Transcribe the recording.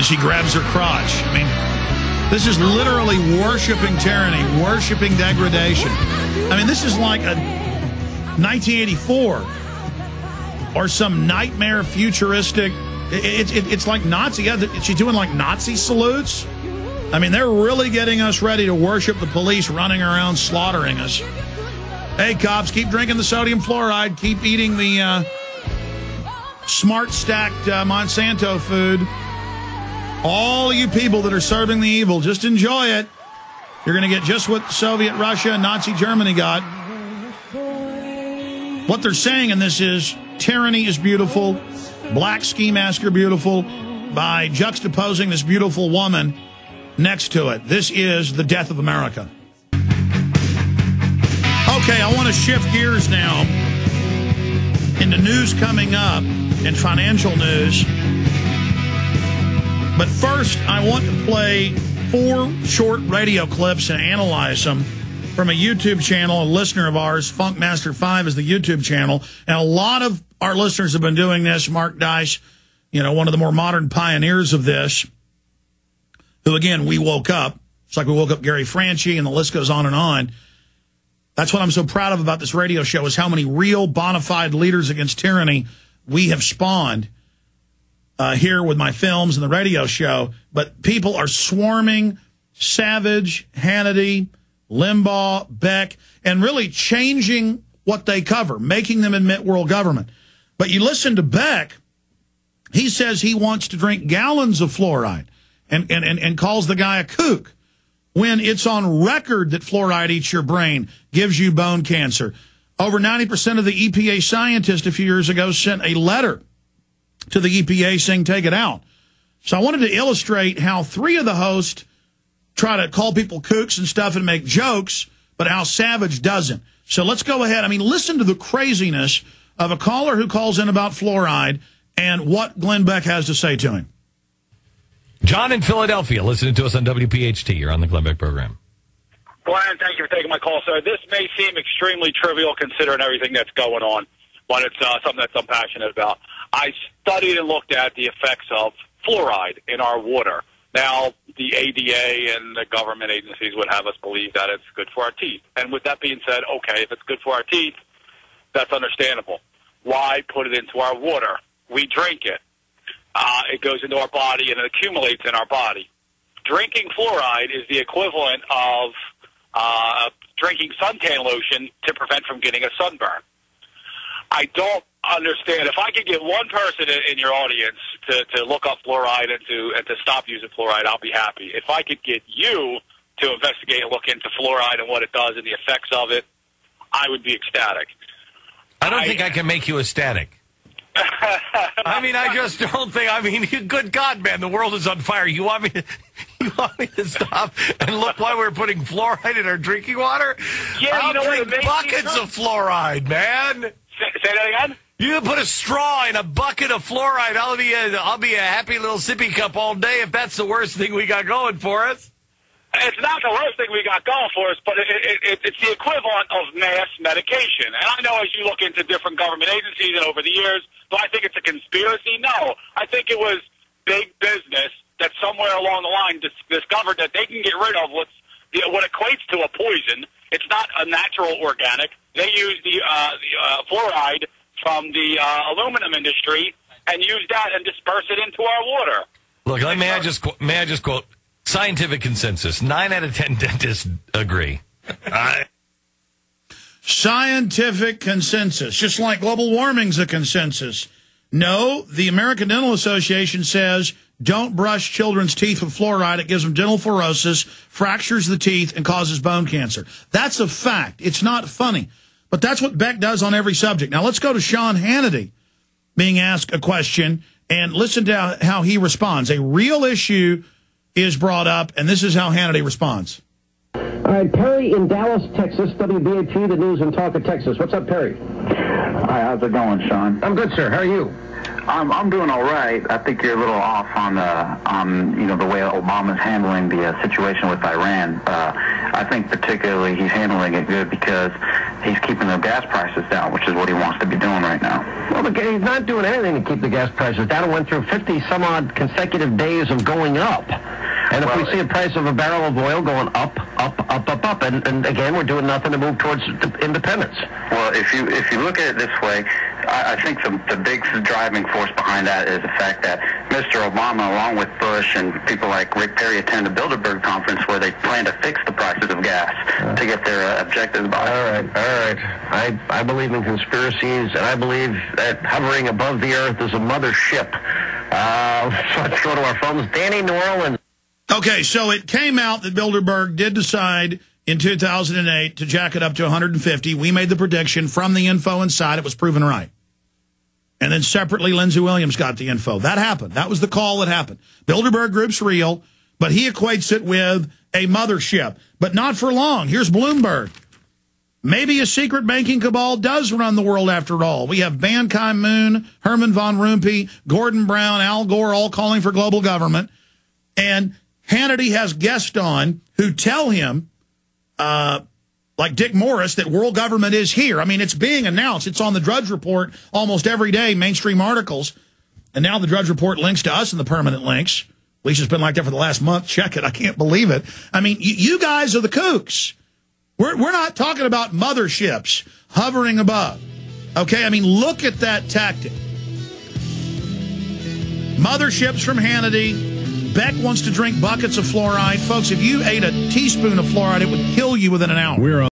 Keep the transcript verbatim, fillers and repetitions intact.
And she grabs her crotch. I mean, this is literally worshiping tyranny, worshiping degradation. I mean, this is like a nineteen eighty-four or some nightmare futuristic. It, it, it, it's like Nazi. Yeah, she's doing like Nazi salutes. I mean, they're really getting us ready to worship the police running around slaughtering us. Hey, cops, keep drinking the sodium fluoride. Keep eating the uh, smart stacked uh, Monsanto food. All you people that are serving the evil, just enjoy it. You're going to get just what Soviet Russia and Nazi Germany got. What they're saying in this is tyranny is beautiful, black ski mask are beautiful, by juxtaposing this beautiful woman next to it. This is the death of America. Okay, I want to shift gears now into news coming up and financial news. But first, I want to play four short radio clips and analyze them from a YouTube channel. A listener of ours, Funkmaster five, is the YouTube channel. And a lot of our listeners have been doing this. Mark Dice, you know, one of the more modern pioneers of this, who, again, we woke up. It's like we woke up Gary Franchi, and the list goes on and on. That's what I'm so proud of about this radio show, is how many real bona fide leaders against tyranny we have spawned uh, here with my films and the radio show. But people are swarming Savage, Hannity, Limbaugh, Beck, and really changing what they cover, making them admit world government. But you listen to Beck, he says he wants to drink gallons of fluoride and, and, and, and calls the guy a kook, when it's on record that fluoride eats your brain, gives you bone cancer. Over ninety percent of the E P A scientists a few years ago sent a letter to the E P A saying take it out. So I wanted to illustrate how three of the hosts try to call people kooks and stuff and make jokes, but how Savage doesn't. So let's go ahead. I mean, listen to the craziness of a caller who calls in about fluoride and what Glenn Beck has to say to him. John in Philadelphia, listening to us on W P H T. You're on the Glenn Beck program. Glenn, thank you for taking my call, sir. This may seem extremely trivial considering everything that's going on, but it's uh, something that I'm passionate about. I studied and looked at the effects of fluoride in our water. Now, the A D A and the government agencies would have us believe that it's good for our teeth. And with that being said, okay, if it's good for our teeth, that's understandable. Why put it into our water? We drink it. Uh, it goes into our body and it accumulates in our body. Drinking fluoride is the equivalent of uh, drinking suntan lotion to prevent from getting a sunburn. I don't understand. If I could get one person in, in your audience to, to look up fluoride and to and to stop using fluoride, I'll be happy. If I could get you to investigate and look into fluoride and what it does and the effects of it, I would be ecstatic. I don't I, think I can make you ecstatic. I mean, I just don't think, I mean, good God, man, the world is on fire. You want me to, you want me to stop and look why we're putting fluoride in our drinking water? Yeah, I'll you know drink what, buckets of fluoride, man. Say, say that again? You put a straw in a bucket of fluoride, I'll be a, I'll be a happy little sippy cup all day if that's the worst thing we got going for us. It's not the worst thing we got going for us, but it, it, it, it's the equivalent of mass medication. And I know as you look into different government agencies and over the years, do I think it's a conspiracy? No. I think it was big business that somewhere along the line dis discovered that they can get rid of what's, you know, what equates to a poison. It's not a natural organic. They use the, uh, the uh, fluoride from the uh, aluminum industry and use that and disperse it into our water. Look, may I just may I just quote scientific consensus? Nine out of ten dentists agree. I Scientific consensus, just like global warming's a consensus. No, the American Dental Association says don't brush children's teeth with fluoride. It gives them dental fluorosis, fractures the teeth, and causes bone cancer. That's a fact. It's not funny. But that's what Beck does on every subject. Now, let's go to Sean Hannity being asked a question and listen to how he responds. A real issue is brought up, and this is how Hannity responds. All right, Perry in Dallas, Texas, W B A T, the News and Talk of Texas. What's up, Perry? Hi, how's it going, Sean? I'm good, sir. How are you? I'm I'm doing all right. I think you're a little off on the on you know the way Obama's handling the uh, situation with Iran. Uh, I think particularly he's handling it good because he's keeping the gas prices down, which is what he wants to be doing right now. Well, the, he's not doing anything to keep the gas prices down. It went through fifty some odd consecutive days of going up. And if well, we see a price of a barrel of oil going up, up, up, up, up, and, and again, we're doing nothing to move towards independence. Well, if you if you look at it this way, I, I think the, the big driving force behind that is the fact that Mister Obama, along with Bush and people like Rick Perry, attend the Bilderberg conference where they plan to fix the prices of gas uh, to get their uh, objectives by. All right, all right. I, I believe in conspiracies, and I believe that hovering above the earth is a mothership. Uh, let's go to our phones. Danny, New Orleans. Okay, so it came out that Bilderberg did decide in two thousand eight to jack it up to one hundred fifty. We made the prediction from the info inside. It was proven right. And then separately, Lindsey Williams got the info. That happened. That was the call that happened. Bilderberg Group's real, but he equates it with a mothership. But not for long. Here's Bloomberg. Maybe a secret banking cabal does run the world after all. We have Ban Ki-moon, Herman von Rompuy, Gordon Brown, Al Gore all calling for global government. And Hannity has guests on who tell him, uh, like Dick Morris, that world government is here. I mean, it's being announced. It's on the Drudge Report almost every day, mainstream articles. And now the Drudge Report links to us in the permanent links. At least it's been like that for the last month. Check it. I can't believe it. I mean, you, you guys are the kooks. We're, we're not talking about motherships hovering above. Okay? I mean, look at that tactic. Motherships from Hannity. Beck wants to drink buckets of fluoride. Folks, if you ate a teaspoon of fluoride, it would kill you within an hour. We're